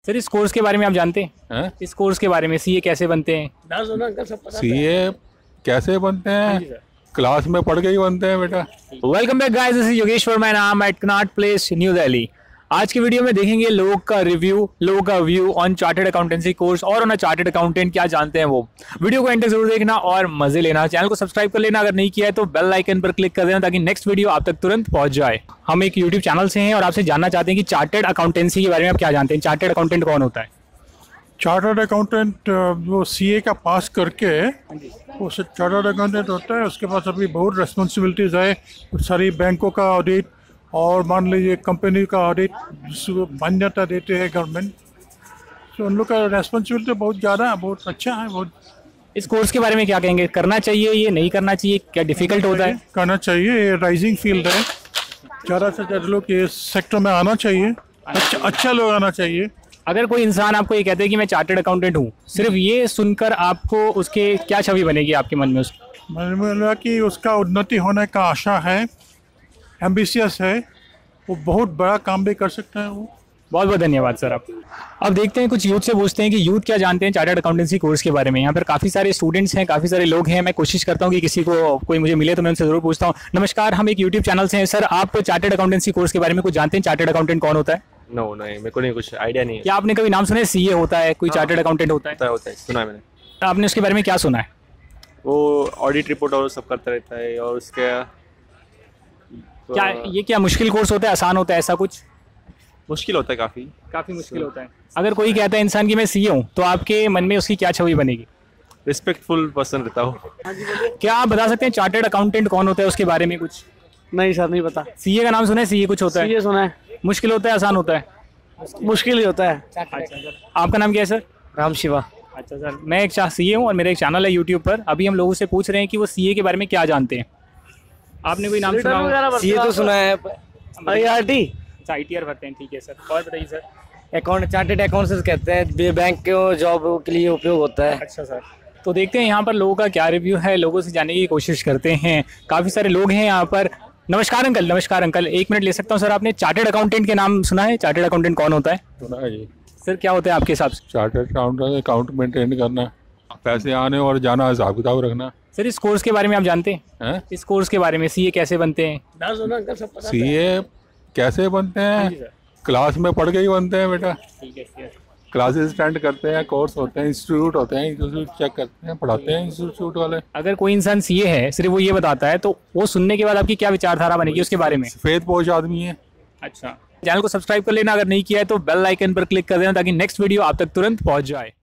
Sir इस course के बारे में आप जानते हैं? इस कोर्स के बारे में सीए कैसे बनते हैं? सीए कैसे बनते हैं? क्लास में पढ़ के ही बनते हैं बेटा। Welcome back guys, this is Yogesh Verma and I am at Connaught Place New Delhi. आज की वीडियो में देखेंगे लोगों का रिव्यू, लोगों का view on chartered accountancy course और ऑन अ चार्टर्ड अकाउंटेंट क्या जानते हैं वो। वीडियो को एंड तक जरूर देखना और मजे लेना। चैनल को सब्सक्राइब कर लेना अगर नहीं किया है तो बेल आइकन पर क्लिक कर देना ताकि नेक्स्ट वीडियो आप तक तुरंत पहुंच जाए। हम एक यूट्यूब चैनल से हैं और आपसे जानना चाहते हैं कि चार्टर्ड अकाउंटेंसी के बारे में आप क्या जानते हैं। चार्टर्ड अकाउंटेंट कौन होता है? चार्टर्ड अकाउंटेंट वो सीए का पास करके वो चार्टर्ड अकाउंटेंट होता है। उसके पास अभी बहुत रेस्पॉन्सिबिलिटीज़ है, सारी बैंकों का ऑडिट और मान लीजिए कंपनी का ऑडिट मान्यता देते हैं गवर्नमेंट, तो उन लोग का रेस्पॉन्सिबिलिटी बहुत ज़्यादा है, बहुत अच्छा है। बहुत इस कोर्स के बारे में क्या कहेंगे? करना चाहिए, ये नहीं करना चाहिए, क्या डिफिकल्ट होता है? करना चाहिए, ये राइजिंग फील्ड है, ज़्यादा से ज़्यादा लोग ये सेक्टर में आना चाहिए, अच्छा लोग आना चाहिए। अगर कोई इंसान आपको ये कहते हैं कि मैं चार्टर्ड अकाउंटेंट हूँ, सिर्फ ये सुनकर आपको उसके क्या छवि बनेगी आपके मन में? उसकी मन में लगा कि उसका उन्नति होने का आशा है, एम्बिशियस है, वो बहुत बड़ा काम भी कर सकता है वो। बहुत बहुत धन्यवाद सर आप। अब देखते हैं कुछ यूथ से पूछते हैं कि यूथ क्या जानते हैं चार्टर्ड अकाउंटेंसी कोर्स के बारे में। यहाँ पर काफ़ी सारे स्टूडेंट्स हैं, काफ़ी सारे लोग हैं। मैं कोशिश करता हूँ कि किसी को कोई मुझे मिले तो मैं उनसे ज़रूर पूछता हूँ। नमस्कार, हम एक यूट्यूब चैनल से हैं। सर आप चार्टर्ड अकाउंटेंसी कोर्स के बारे में कुछ जानते हैं? चार्टर्ड अकाउंटेंट कौन होता है? नो नहीं, मेरे को नहीं, कुछ आइडिया नहीं है। क्या आपने कभी नाम सुना है? सीए होता है, कोई चार्टर्ड अकाउंटेंट होता है? होता है, सुना है मैंने। आपने उसके बारे में क्या सुना है? वो ऑडिट रिपोर्ट और सब करता रहता है। और उसके क्या ये क्या मुश्किल कोर्स होता है, आसान होता है, ऐसा कुछ? मुश्किल होता है, काफ़ी मुश्किल होता है। अगर कोई कहता है इंसान की मैं सीए हूँ तो आपके मन में उसकी क्या छवि बनेगी? रिस्पेक्टफुल पर्सन रहता हो। क्या आप बता सकते हैं चार्टर्ड अकाउंटेंट कौन होता है, उसके बारे में कुछ? नहीं सर, नहीं पता। सीए का नाम सुना है? सीए कुछ होता है? सीए सुना है। मुश्किल होता है, आसान होता है? मुश्किल ही होता है। अच्छा, आपका नाम क्या है सर? राम शिवा। अच्छा सर, मैं एक सीए हूँ और मेरा एक चैनल है यूट्यूब पर। अभी हम लोगों से पूछ रहे हैं कि वो सीए के बारे में क्या जानते हैं। आपने कोई नाम सुना होगा? सीए तो सुना है। आईआरटी आईटीआर भरते हैं, ठीक है सर। और बताइए सर। अकाउंट, चार्टर्ड अकाउंटेंट कहते हैं, बैंक के जॉब के लिए उपयोग होता है। अच्छा सर, तो देखते हैं यहाँ पर लोगों का क्या रिव्यू है, लोगों से जानने की कोशिश करते हैं। काफ़ी सारे लोग हैं यहाँ पर। नमस्कार अंकल। नमस्कार अंकल, एक मिनट ले सकता हूँ सर? आपने चार्टर्ड अकाउंटेंट के नाम सुना है? चार्टर्ड अकाउंटेंट कौन होता है? सुना है जी। सर क्या होता है आपके हिसाब से? चार्टर्ड अकाउंटेंट अकाउंट मेंटेन करना, पैसे आने और जाना, हिसाब किताब रखना। सर इस कोर्स के बारे में आप जानते हैं? इस कोर्स के बारे में सीए कैसे बनते हैं? सीए कैसे बनते हैं? क्लास में पढ़ के ही बनते हैं बेटा। ठीक है सर। क्लासेस अटेंड करते हैं, कोर्स होते हैं, इंस्टीट्यूट होते हैं, इंस्टीट्यूट चेक करते हैं, पढ़ाते हैं इंस्टीट्यूट वाले। अगर कोई इंसान सीए है, सिर्फ वो ये बताता है, तो वो सुनने के बाद आपकी क्या विचारधारा बनेगी उसके बारे में? सफेद पोश आदमी है। अच्छा, चैनल को सब्सक्राइब कर लेना अगर नहीं किया है तो बेल आइकन पर क्लिक कर देना ताकि नेक्स्ट वीडियो आप तक तुरंत पहुंच जाए।